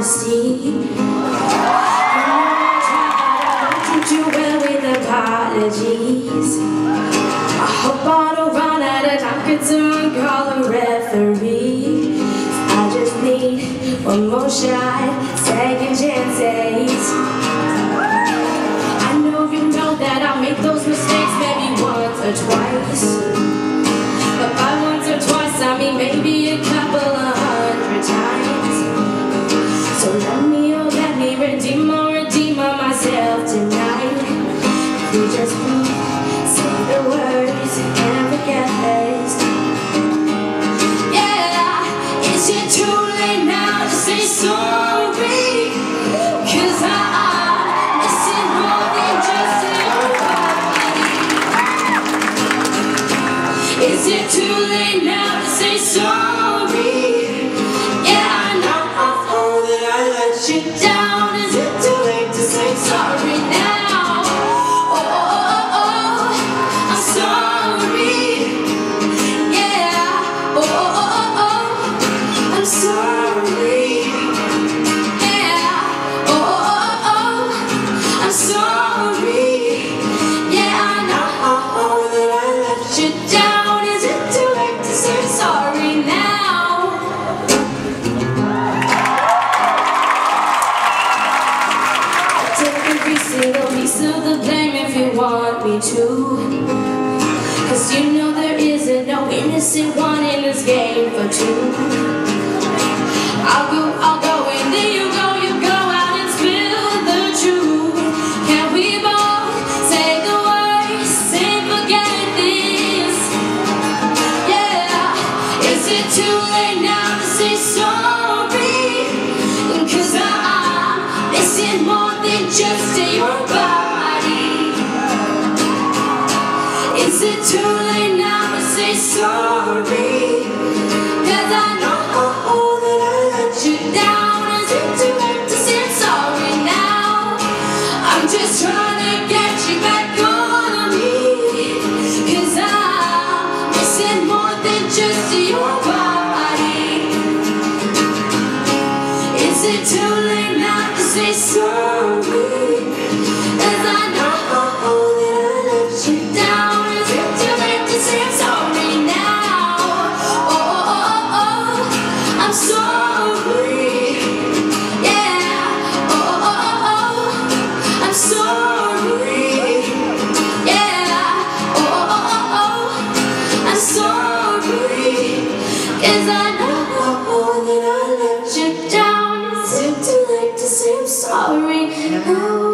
honesty. Do well with apologies. I hope I don't run out of time, could someone call a referee? I just need one more shot, second chances. I know you know that I make those mistakes maybe once or twice, but by once or twice I mean maybe a couple of 100 times. So let me redeem myself tonight. We just say the words and forget this. Yeah, is it too late now to say sorry? 'Cause I'm missing more than just your body. Is it too late now to say sorry? Yeah, I know that I let you down. Is it too late to say sorry now? Oh, I'm sorry. Yeah, I'm sorry. Yeah, I'm sorry. Yeah, I know that I let you down. Is it too late to say sorry now? Take every single piece of the blame if you want me to, 'cause you know there isn't no innocent one in this game for two. I'll go, and then you go out and spill the truth. Can we both say the words and forget this? Yeah, is it too late now to say sorry? 'Cause I'm missing more than just your body. Is it too late now to say sorry? 'Cause I know that I let you down. Is it too late to say sorry now? I'm just trying to get you back on me. 'Cause I'm missing more than just your body. Is it too late now to say sorry? 'Cause I know that I let you down. Is it too late to say sorry now? Oh, I'm sorry. Yeah, I'm sorry. Yeah, I'm sorry. 'Cause I know that I let you down. Is it too late to say I'm sorry now?